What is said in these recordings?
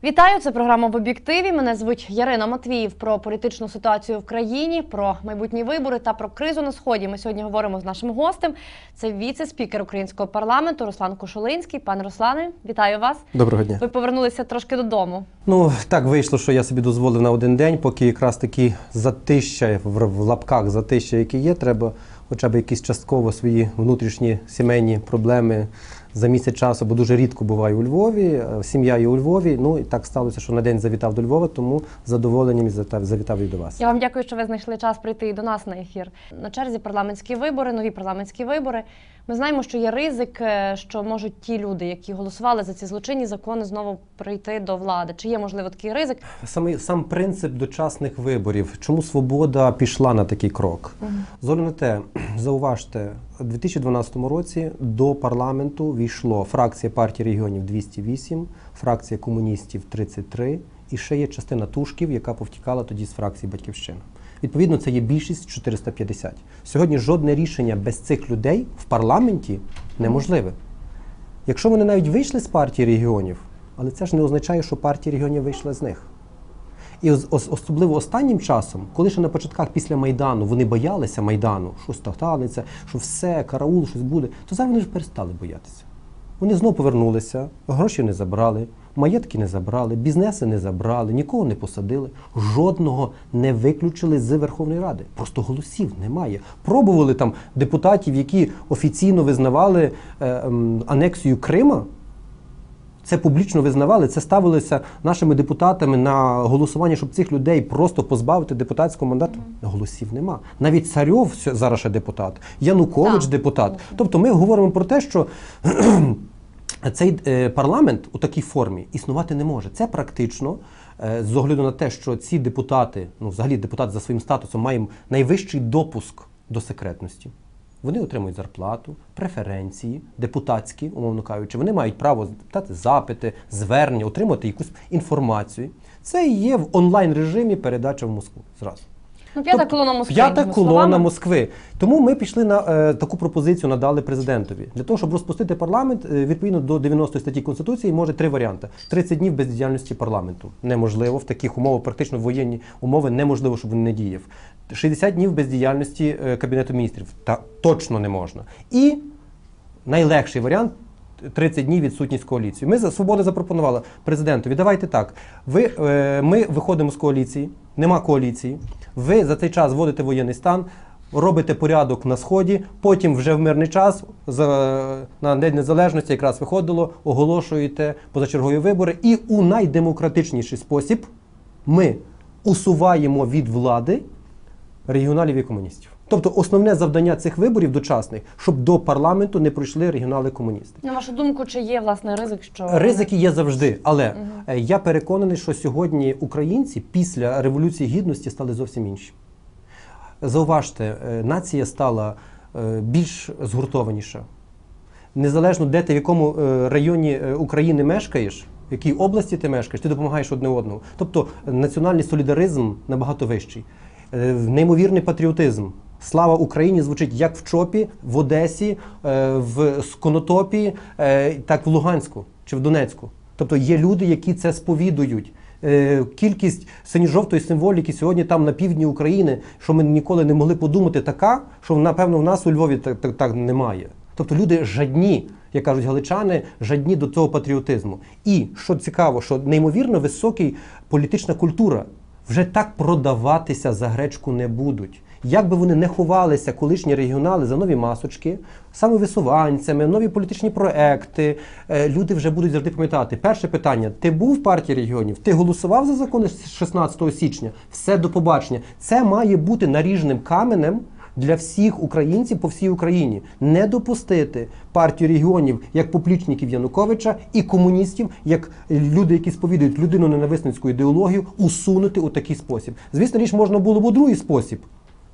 Вітаю, це програма «В об'єктиві». Мене звуть Ярина Матвіїв. Про політичну ситуацію в країні, про майбутні вибори та про кризу на Сході ми сьогодні говоримо з нашим гостем. Це віце-спікер українського парламенту Руслан Кошулинський. Пане Руслане, вітаю вас. Доброго дня. Ви повернулися трошки додому. Ну, так вийшло, що я собі дозволив на один день, поки якраз такі затища, в лапках затища, які є, треба хоча б якісь частково свої внутрішні сімейні проблеми за місяць часу, бо дуже рідко буваю у Львові, сім'я є у Львові, ну і так сталося, що на день завітав до Львова, тому з задоволенням завітав і до вас. Я вам дякую, що ви знайшли час прийти і до нас на ефір. На черзі парламентські вибори, нові парламентські вибори. Ми знаємо, що є ризик, що можуть ті люди, які голосували за ці злочинні закони, знову прийти до влади. Чи є, можливо, такий ризик? Сам принцип дочасних виборів. Чому «Свобода» пішла на такий крок? З огляду на те, зауважте, у 2012 році до парламенту війшло фракція партії регіонів 208, фракція комуністів 33 і ще є частина тушків, яка повтікала тоді з фракції «Батьківщина». Відповідно, це є більшість 450. Сьогодні жодне рішення без цих людей в парламенті неможливе. Якщо вони навіть вийшли з партії регіонів, але це ж не означає, що партія регіонів вийшла з них. І особливо останнім часом, коли ще на початках після Майдану вони боялися Майдану, щось станеться, що все, караул, щось буде, то зараз вони ж перестали боятися. Вони знову повернулися, гроші не забрали, маєтки не забрали, бізнеси не забрали, нікого не посадили, жодного не виключили з Верховної Ради. Просто голосів немає. Пробували там депутатів, які офіційно визнавали анексію Крима, це публічно визнавали, це ставилося нашими депутатами на голосування, щоб цих людей просто позбавити депутатського мандату. Голосів нема. Навіть Царьов зараз ще депутат, Янукович депутат. Тобто ми говоримо про те, що цей парламент у такій формі існувати не може. Це практично, з огляду на те, що ці депутати, ну взагалі депутат за своїм статусом має найвищий допуск до секретності. Вони отримують зарплату, преференції, депутатські, умовно кажучи. Вони мають право дати запити, звернення, отримати якусь інформацію. Це і є в онлайн-режимі передача в Москву зразу. Ну, п'ята колона Москви. П'ята колона Москви. Тому ми пішли на таку пропозицію, надали президентові. Для того, щоб розпустити парламент, відповідно до 90 статті Конституції, може три варіанти. 30 днів бездіяльності парламенту. Неможливо. В таких умовах, практично воєнні умови, неможливо, щоб він не діяв. 60 днів бездіяльності Кабінету міністрів. Точно не можна. І найлегший варіант – 30 днів відсутність коаліції. Ми «Свобода» запропонували президентові, давайте так, ми виходимо з коаліції, нема коаліції, ви за цей час вводите воєнний стан, робите порядок на Сході, потім вже в мирний час, на День Незалежності якраз виходило, оголошуєте позачергові вибори і у найдемократичніший спосіб ми усуваємо від влади регіоналів і комуністів. Тобто основне завдання цих виборів дочасних, щоб до парламенту не пройшли регіонали-комуністи. На вашу думку, чи є, власне, ризик, що... Ризики є завжди, але я переконаний, що сьогодні українці після Революції Гідності стали зовсім інші. Зауважте, нація стала більш згуртованіша. Незалежно де ти, в якому районі України мешкаєш, в якій області ти мешкаєш, ти допомагаєш одне одному. Тобто національний солідаризм набагато вищий. Неймовірний патріотизм. Слава Україні звучить як в Чопі, в Одесі, в Конотопі, так в Луганську чи в Донецьку. Тобто є люди, які це сповідують. Кількість синьо-жовтої символіки сьогодні там на півдні України, що ми ніколи не могли подумати, така, що, напевно, в нас у Львові так немає. Тобто люди жадні, як кажуть галичани, жадні до цього патріотизму. І, що цікаво, що неймовірно висока політична культура. Вже так продаватися за гречку не будуть. Як би вони не ховалися, колишні регіонали, за нові масочки, самовисуванцями, нові політичні проекти, люди вже будуть завжди пам'ятати. Перше питання, ти був в партії регіонів, ти голосував за закони 16 січня, все, до побачення. Це має бути наріжним каменем для всіх українців по всій Україні. Не допустити партію регіонів як поплічників Януковича і комуністів, як люди, які сповідують людину-ненависницьку ідеологію, усунути у такий спосіб. Звісно, річ можна було б у другий спосіб.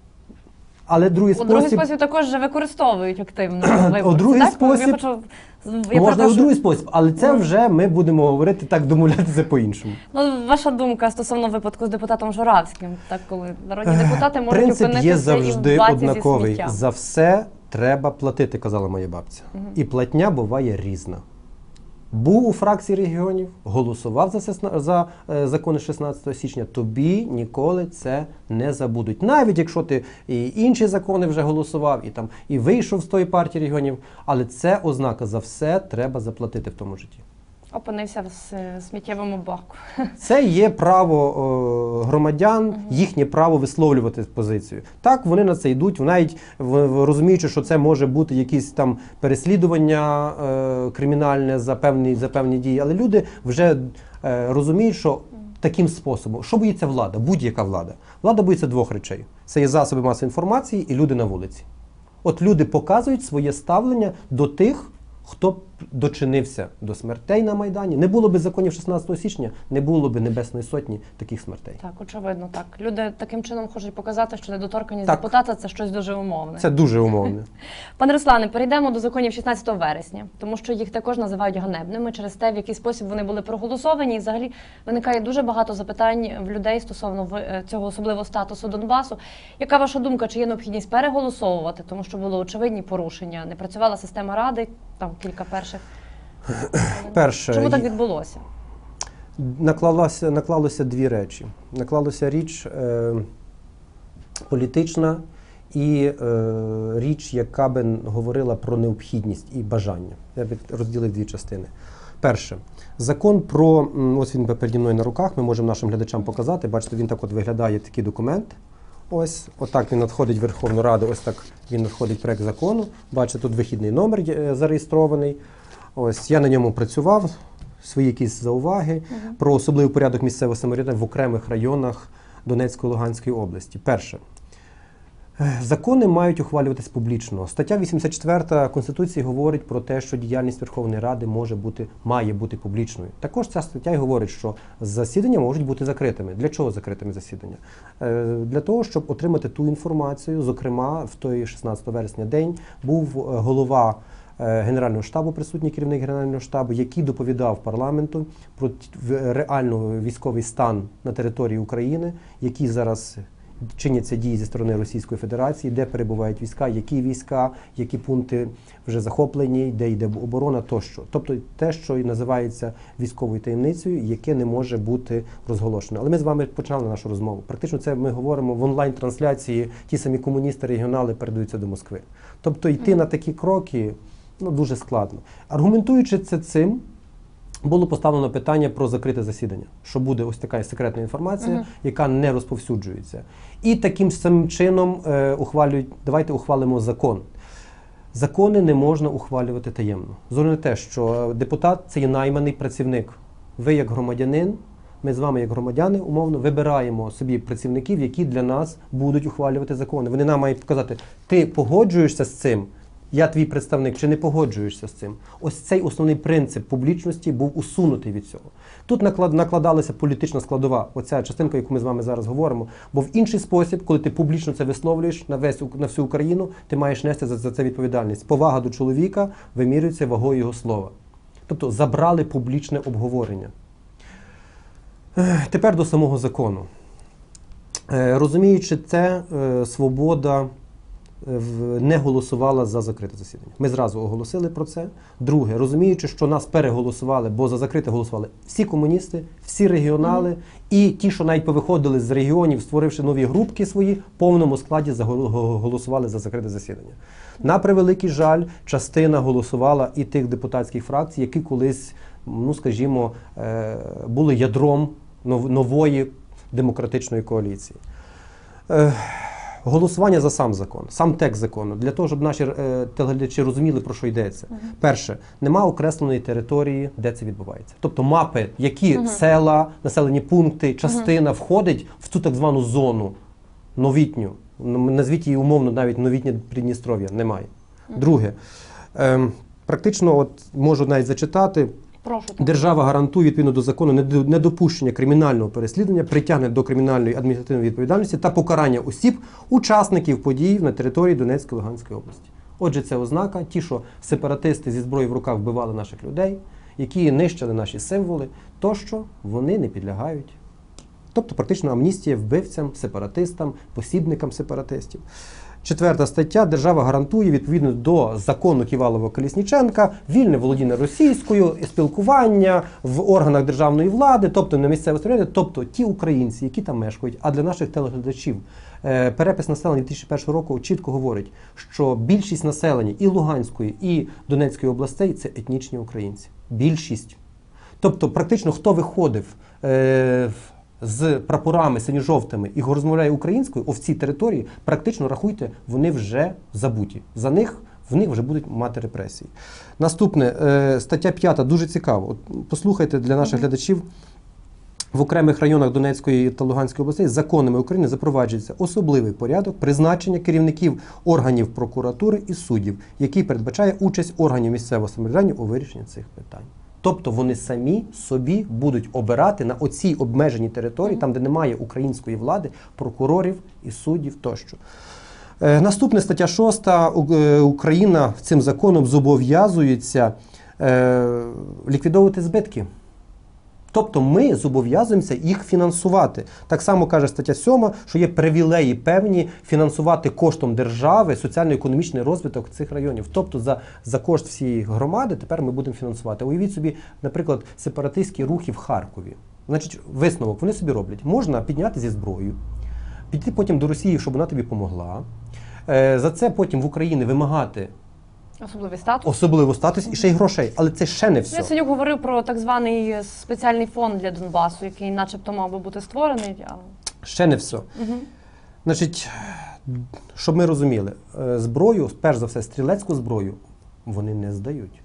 Але другий спосіб також вже використовують активно. У другий спосіб можна у другий спосіб, але це вже ми будемо говорити так, домовлятися по-іншому. Ну, ваша думка стосовно випадку з депутатом Журавським, так, коли народні депутати можуть принцип опинитися є завжди і в однаковий. зі сміттям. За все треба платити, казала моя бабця. І платня буває різна. був у фракції регіонів, голосував за закони 16 січня, тобі ніколи це не забудуть. Навіть якщо ти і інші закони вже голосував, і вийшов з тої партії регіонів, але це ознака: за все треба заплатити в тому житті. Опинився в сміттєвому баку. Це є право громадян, їхнє право висловлювати позицію. Так, вони на це йдуть, навіть розуміючи, що це може бути якісь там переслідування кримінальне за певні дії, але люди вже розуміють, що таким способом, що боїться влада, будь-яка влада. Влада боїться двох речей. Це є засоби масової інформації і люди на вулиці. От люди показують своє ставлення до тих, хто дочинився до смертей на Майдані. Не було б законів 16 січня, не було б Небесної Сотні таких смертей. Так, очевидно, так. Люди таким чином хочуть показати, що недоторканність депутата – це щось дуже умовне. Це дуже умовне. Пане Руслане, перейдемо до законів 16 вересня, тому що їх також називають ганебними через те, в який спосіб вони були проголосовані. І взагалі виникає дуже багато запитань в людей стосовно цього особливого статусу Донбасу. Яка ваша думка, чи є необхідність переголосовувати, тому що були очевидні порушення? Не працювала система Ради, там кілька перших. Чому так відбулося? Наклалося дві речі. Наклалося річ політична і річ, яка би говорила про необхідність і бажання. Я б розділив дві частини. Перше. Закон про, ось він переді мною на руках, ми можемо нашим глядачам показати. Бачите, він так от виглядає, такий документ. Ось, отак він надходить в Верховну Раду, ось так він надходить проект закону. Бачите, тут вихідний номер зареєстрований. Ось, я на ньому працював, свої якісь зауваги про особливий порядок місцевого самоврядування в окремих районах Донецької, Луганської області. Перше. Закони мають ухвалюватись публічно. Стаття 84 Конституції говорить про те, що діяльність Верховної Ради має бути публічною. Також ця стаття й говорить, що засідання можуть бути закритими. Для чого закритими засідання? Для того, щоб отримати ту інформацію. Зокрема, в той 16 вересня день був голова Генерального штабу, присутній керівник Генерального штабу, який доповідав парламенту про реальний військовий стан на території України, які зараз чиняться дії зі сторони Російської Федерації, де перебувають війська, які пункти вже захоплені, де йде оборона тощо. Тобто те, що і називається військовою таємницею, яке не може бути розголошено. Але ми з вами почали нашу розмову. Практично це ми говоримо в онлайн-трансляції, ті самі комуністи, регіонали передаються до Москви. Тобто йти на такі кроки дуже складно. Аргументуючи це цим, було поставлено питання про закрите засідання, що буде ось така секретна інформація, яка не розповсюджується. І таким самим чином давайте ухвалимо закон. Закони не можна ухвалювати таємно. Зорно те, що депутат – це є найманий працівник. Ви як громадянин, ми з вами як громадяни, умовно, вибираємо собі працівників, які для нас будуть ухвалювати закони. Вони нам мають показати, ти погоджуєшся з цим, я твій представник, чи не погоджуєшся з цим? Ось цей основний принцип публічності був усунутий від цього. Тут накладалася політична складова, оця частинка, яку ми з вами зараз говоримо, бо в інший спосіб, коли ти публічно це висловлюєш на всю Україну, ти маєш нести за це відповідальність. Повага до чоловіка вимірюється вагою його слова. Тобто забрали публічне обговорення. Тепер до самого закону. Розуміючи це, Свобода не голосувала за закрите засідання. Ми зразу оголосили про це. Друге, розуміючи, що нас переголосували, бо за закрите голосували всі комуністи, всі регіонали і ті, що навіть повиходили з регіонів, створивши нові групки свої, в повному складі голосували за закрите засідання. На превеликий жаль, частина голосувала і тих депутатських фракцій, які колись, скажімо, були ядром нової демократичної коаліції. Голосування за сам закон, сам текст закону, для того, щоб наші телеглядачі розуміли, про що йдеться. Перше, нема окресленої території, де це відбувається. Тобто мапи, які села, населені пункти, частина входить в цю так звану зону новітню, назвіть її умовно навіть новітнє Придністров'я, немає. Друге, практично, от можу навіть зачитати, держава гарантує відповідно до закону недопущення кримінального переслідування, притягнення до кримінальної адміністративної відповідальності та покарання осіб, учасників подій на території Донецької, Луганської області. Отже, це ознака, ті, що сепаратисти зі зброєю в руках вбивали наших людей, які нищили наші символи, тощо вони не підлягають. Тобто практично амністія вбивцям, сепаратистам, посібникам сепаратистів. 4 стаття. Держава гарантує відповідно до закону Ківалова-Колісніченка вільне володіння російською, спілкування в органах державної влади, тобто на місцевому самоврядуванні, тобто ті українці, які там мешкають. А для наших телеглядачів перепис населення 2001 року чітко говорить, що більшість населення і Луганської, і Донецької областей – це етнічні українці. Більшість. Тобто практично хто виходив з прапорами синьо-жовтими і розмовляє українською, в цій території, практично, рахуйте, вони вже забуті. В них вже будуть мати репресії. Наступне, стаття 5, дуже цікаво. От послухайте для наших глядачів. В окремих районах Донецької та Луганської областей законами України запроваджується особливий порядок призначення керівників органів прокуратури і суддів, який передбачає участь органів місцевого самоврядування у вирішенні цих питань. Тобто вони самі собі будуть обирати на оцій обмеженій території, там де немає української влади, прокурорів і суддів тощо. Наступна стаття 6. Україна цим законом зобов'язується ліквідовувати збитки. Тобто ми зобов'язуємося їх фінансувати. Так само каже стаття 7, що є привілеї певні фінансувати коштом держави соціально-економічний розвиток цих районів. Тобто за кошт всієї громади тепер ми будемо фінансувати. Уявіть собі, наприклад, сепаратистські рухи в Харкові. Значить, висновок вони собі роблять. Можна підняти зі зброєю, піти потім до Росії, щоб вона тобі помогла. За це потім в Україні вимагати особливий статус і ще й грошей. Але це ще не все. Яценюк говорив про так званий спеціальний фонд для Донбасу, який начебто мав би бути створений. Ще не все. Значить, щоб ми розуміли, зброю, перш за все, стрілецьку зброю, вони не здають.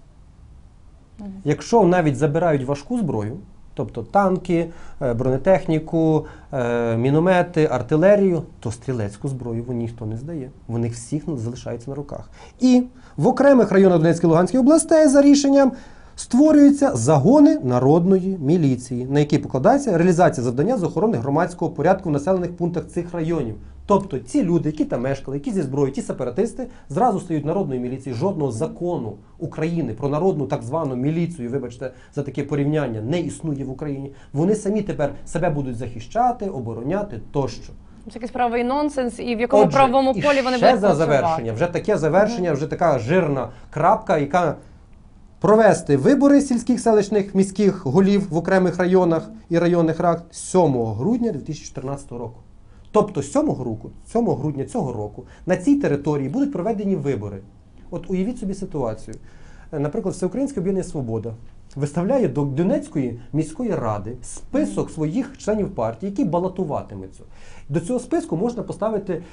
Якщо навіть забирають важку зброю, тобто танки, бронетехніку, міномети, артилерію, то стрілецьку зброю ніхто не здає. Вони всіх залишаються на руках. І в окремих районах Донецької і Луганської областей за рішенням створюються загони народної міліції, на які покладається реалізація завдання з охорони громадського порядку в населених пунктах цих районів. Тобто ці люди, які там мешкали, які зі зброєю, ті сепаратисти, зразу стають народною міліцією. Жодного закону України про народну так звану міліцію, вибачте за таке порівняння, не існує в Україні. Вони самі тепер себе будуть захищати, обороняти тощо. Це якийсь правовий нонсенс, і в якому правовому полі вони будуть працювати. Завершення, вже таке завершення, вже така жирна крапка, яка провести вибори сільських, селищних, міських голів в окремих районах і районних рад 7 грудня 2014 року. Тобто 7 грудня цього року на цій території будуть проведені вибори. От уявіть собі ситуацію. Наприклад, Всеукраїнське об'єднання «Свобода» виставляє до Донецької міської ради список своїх членів партії, які балотуватимуться. До цього списку можна поставити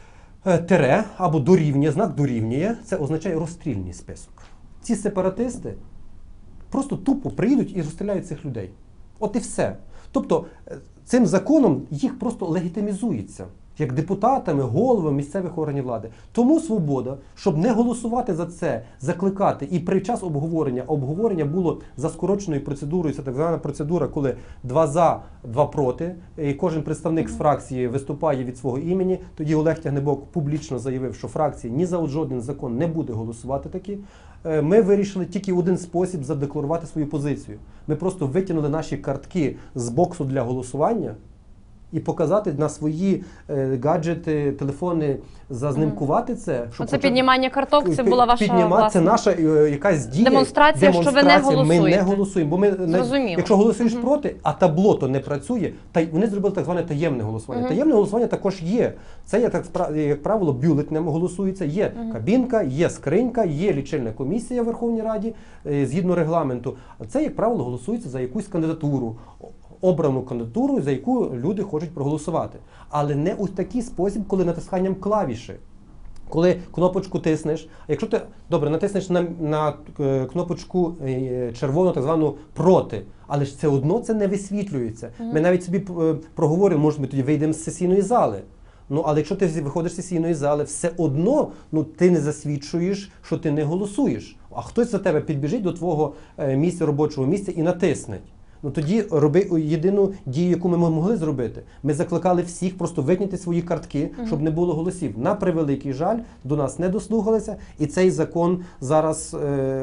тире або дорівнює, знак дорівнює. Це означає розстрільний список. Ці сепаратисти просто тупо приїдуть і розстріляють цих людей. От і все. Тобто цим законом їх просто легітимізується як депутатами, головами місцевих органів влади. Тому «Свобода», щоб не голосувати за це, закликати, і при час обговорення було за скороченою процедурою, це так звана процедура, коли 2 за, 2 проти, і кожен представник з фракції виступає від свого імені. Тоді Олег Тягнебок публічно заявив, що фракція ні за жоден закон не буде голосувати таки. Ми вирішили тільки один спосіб задекларувати свою позицію. Ми просто витягнули наші картки з боксу для голосування і показати на свої гаджети, телефони, зазнимкувати це. Це піднімання карток, це була ваша власна... Це наша якась дія. Демонстрація, що ви не голосуєте. Ми не голосуємо. Бо якщо голосуєш проти, а табло то не працює, вони зробили так зване таємне голосування. Таємне голосування також є. Це, як правило, бюлетнем голосується. Є кабінка, є скринька, є лічильна комісія в Верховній Раді, згідно регламенту. Це, як правило, голосується за якусь кандидатуру. Обрану кандидатуру, за яку люди хочуть проголосувати. Але не у такий спосіб, коли натисканням клавіші. Коли кнопочку тиснеш, а якщо ти, добре, натиснеш на кнопочку червону, так звану «проти», але ж це одно це не висвітлюється. Ми навіть собі проговоримо, може ми тоді вийдемо з сесійної зали. Але якщо ти виходиш з сесійної зали, все одно ти не засвідчуєш, що ти не голосуєш. А хтось за тебе підбіжить до твого місця, робочого місця і натисне. Тоді роби єдину дію, яку ми могли зробити. Ми закликали всіх просто витягти свої картки, щоб не було голосів. На превеликий жаль, до нас не дослухалися, і цей закон зараз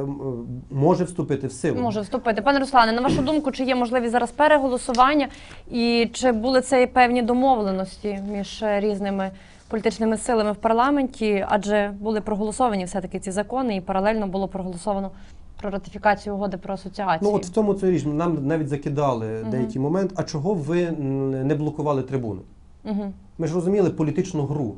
може вступити в силу. Може вступити. Пане Руслане, на вашу думку, чи є можливість зараз переголосування, і чи були це певні домовленості між різними політичними силами в парламенті, адже були проголосовані все-таки ці закони, і паралельно було проголосовано про ратифікацію угоди про асоціацію. Ну от в тому це річ. Нам навіть закидали деякий момент. А чого ви не блокували трибуну? Ми ж розуміли політичну гру.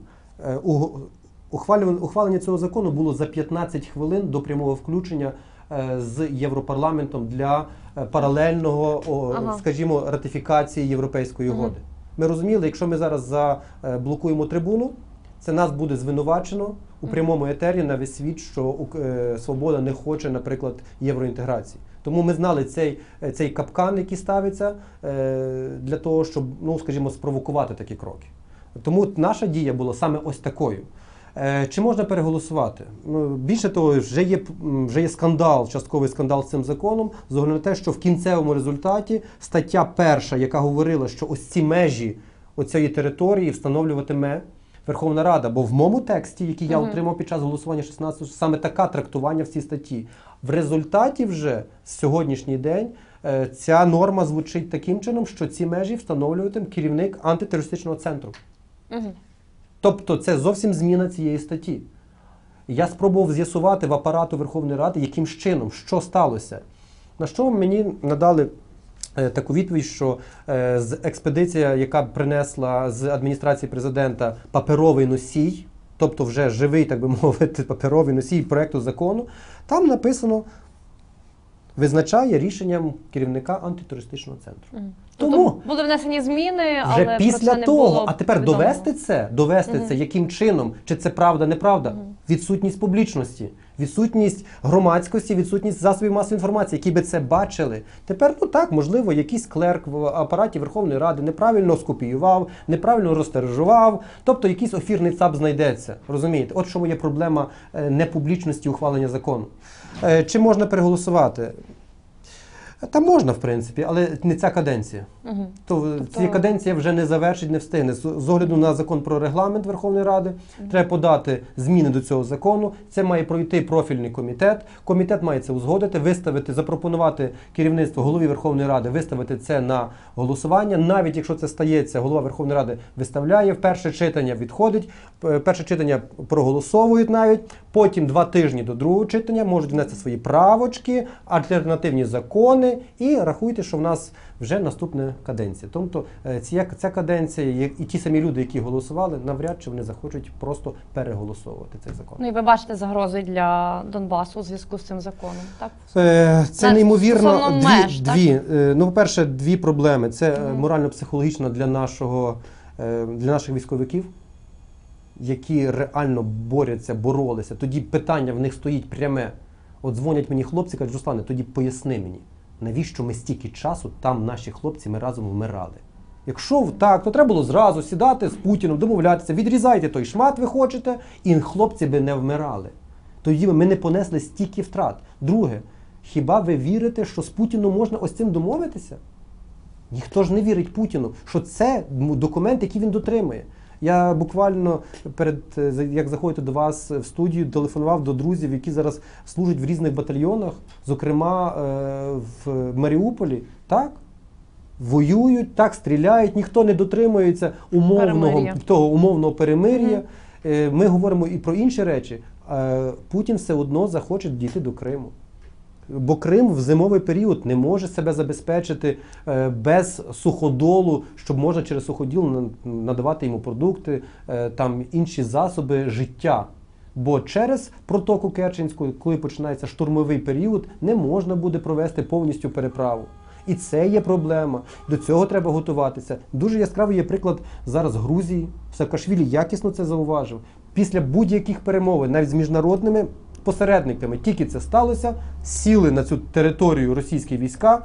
Ухвалення цього закону було за 15 хвилин до прямого включення з Європарламентом для паралельного, скажімо, ратифікації Європейської угоди. Ми розуміли, якщо ми зараз заблокуємо трибуну, це нас буде звинувачено у прямому етері на весь світ, що Свобода не хоче, наприклад, євроінтеграції. Тому ми знали цей капкан, який ставиться для того, щоб, ну, скажімо, спровокувати такі кроки. Тому наша дія була саме ось такою. Чи можна переголосувати? Більше того, вже є скандал, частковий скандал з цим законом, з огляду на те, що в кінцевому результаті стаття 1, яка говорила, що ось ці межі оцієї території встановлюватиме Верховна Рада, бо в моєму тексті, який я отримав під час голосування 16-го, саме таке трактування в цій статті. В результаті вже сьогоднішній день ця норма звучить таким чином, що ці межі встановлюватиме керівник антитерористичного центру. Тобто це зовсім зміна цієї статті. Я спробував з'ясувати в апарату Верховної Ради, яким чином, що сталося. На що мені надали таку відповідь, що експедиція, яка принесла з адміністрації президента паперовий носій, тобто вже живий, так би мовити, паперовий носій проєкту закону, там написано, визначає рішенням керівника антитерористичного центру. Тому були внесені зміни, але вже після про це не того, було а тепер повідомлено. довести це, яким чином, чи це правда, неправда, відсутність публічності, відсутність громадськості, відсутність засобів масової інформації, які би це бачили. Тепер, ну так, можливо, якийсь клерк в апараті Верховної Ради неправильно скопіював, неправильно розтиражував, тобто якийсь ефірний ЦАП знайдеться, розумієте? От що є проблема непублічності ухвалення закону. Чи можна переголосувати? Та можна, в принципі, але не ця каденція. Тобто ця каденція вже не завершить, не встигне. З огляду на закон про регламент Верховної Ради треба подати зміни до цього закону. Це має пройти профільний комітет. Комітет має це узгодити, виставити, запропонувати керівництву голові Верховної Ради, виставити це на голосування. Навіть якщо це стається, голова Верховної Ради виставляє, в перше читання відходить, перше читання проголосовують навіть, потім 2 тижні до другого читання можуть внести свої правочки, альтернативні закони, і рахуйте, що в нас вже наступна каденція. Тобто ця каденція і ті самі люди, які голосували, навряд чи вони захочуть просто переголосовувати цей закон. Ну і ви бачите загрози для Донбасу у зв'язку з цим законом, так? Це неймовірно дві. Ну, по-перше, 2 проблеми. Це морально-психологічно для наших військовиків, які реально боролися. Тоді питання в них стоїть пряме. От дзвонять мені хлопці, кажуть: Руслане, тоді поясни мені, навіщо ми стільки часу там, наші хлопці, ми разом вмирали? Якщо так, то треба було зразу сідати з Путіним, домовлятися, відрізайте той шмат, ви хочете, і хлопці би не вмирали. Тоді ми не понесли стільки втрат. Друге, хіба ви вірите, що з Путіном можна ось цим домовитися? Ніхто ж не вірить Путіну, що це документ, який він дотримує. Я буквально як заходити до вас в студію, телефонував до друзів, які зараз служать в різних батальйонах, зокрема в Маріуполі. Так, воюють, так, стріляють, ніхто не дотримується умовного перемир'я. Ми говоримо і про інші речі. Путін все одно захоче дійти до Криму. Бо Крим в зимовий період не може себе забезпечити без суходолу, щоб можна через суходіл надавати йому продукти, там інші засоби життя. Бо через протоку Керченську, коли починається штурмовий період, не можна буде провести повністю переправу. І це є проблема. До цього треба готуватися. Дуже яскравий є приклад зараз Грузії. Саакашвілі якісно це зауважив. Після будь-яких перемовин, навіть з міжнародними посередниками, тільки це сталося, сіли на цю територію російські війська,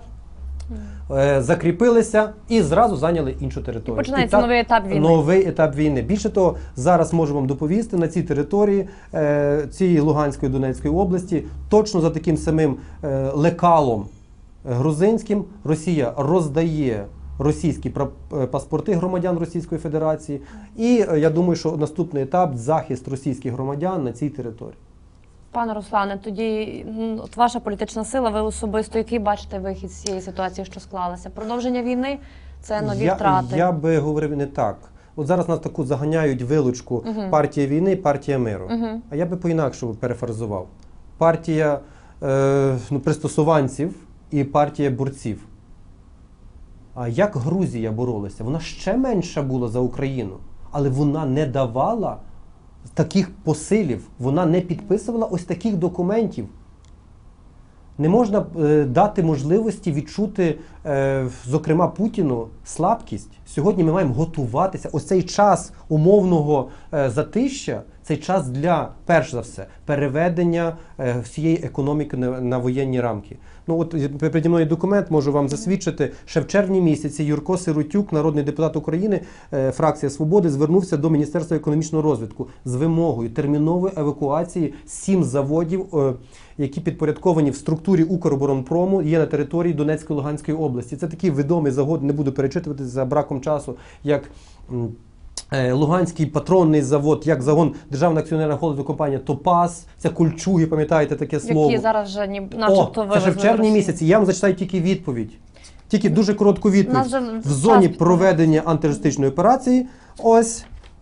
закріпилися і зразу зайняли іншу територію. І починається новий етап війни. Новий етап війни. Більше того, зараз можу вам доповісти, на цій території цієї Луганської, Донецької області, точно за таким самим лекалом грузинським, Росія роздає російські паспорти громадян Російської Федерації. І я думаю, що наступний етап – захист російських громадян на цій території. Пане Руслане, тоді от ваша політична сила, ви особисто, який бачите вихід з цієї ситуації, що склалася? Продовження війни – це нові втрати? Я би говорив не так. От зараз нас таку заганяють вилучку партія війни, партія миру. А я би по-інакшому перефразував. Партія пристосуванців і партія борців. А як Грузія боролася? Вона ще менша була за Україну, але вона не давала таких посилів, вона не підписувала ось таких документів. Не можна дати можливості відчути, зокрема, Путіну слабкість. Сьогодні ми маємо готуватися. Ось цей час умовного затища, цей час для, перш за все, переведення всієї економіки на воєнні рамки. Ну от переді мною документ, можу вам засвідчити. Ще в червні місяці Юрко Сиротюк, народний депутат України, фракція «Свободи», звернувся до Міністерства економічного розвитку з вимогою термінової евакуації 7 заводів, які підпорядковані в структурі Укроборонпрому, є на території Донецької, Луганської області. Це такий відомий завод, не буду перечитувати за браком часу, як Луганський патронний завод, як загон Державна акціонерна холдингова компанія «Топаз», це кольчуги, пам'ятаєте таке слово? Які зараз вже начебто вивезли. Це ще в червні місяці. Я вам зачитаю тільки відповідь. Тільки дуже коротку відповідь. В зоні проведення антитерористичної операції ось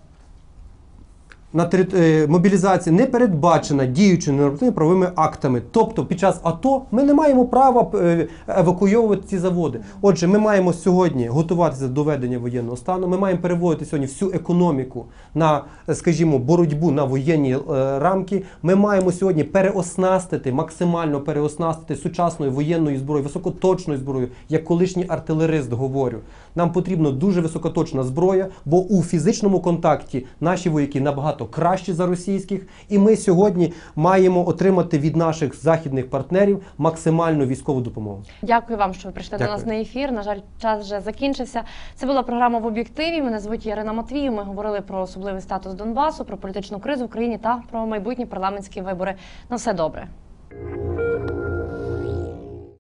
мобілізація не передбачена діючими нормативно-правовими актами. Тобто під час АТО ми не маємо права евакуйовувати ці заводи. Отже, ми маємо сьогодні готуватися до введення воєнного стану, ми маємо переводити сьогодні всю економіку на, скажімо, боротьбу на воєнні рамки. Ми маємо сьогодні переоснастити, максимально переоснастити сучасною воєнною зброєю, високоточною зброєю, як колишній артилерист говорю. Нам потрібна дуже високоточна зброя, бо у фізичному контакті наші вояки набагато кращі за російських, і ми сьогодні маємо отримати від наших західних партнерів максимальну військову допомогу. Дякую вам, що ви прийшли до нас на ефір. На жаль, час вже закінчився. Це була програма «В об'єктиві». Мене звуть Ярина Матвіїв. Ми говорили про особливий статус Донбасу, про політичну кризу в країні та про майбутні парламентські вибори. На все добре.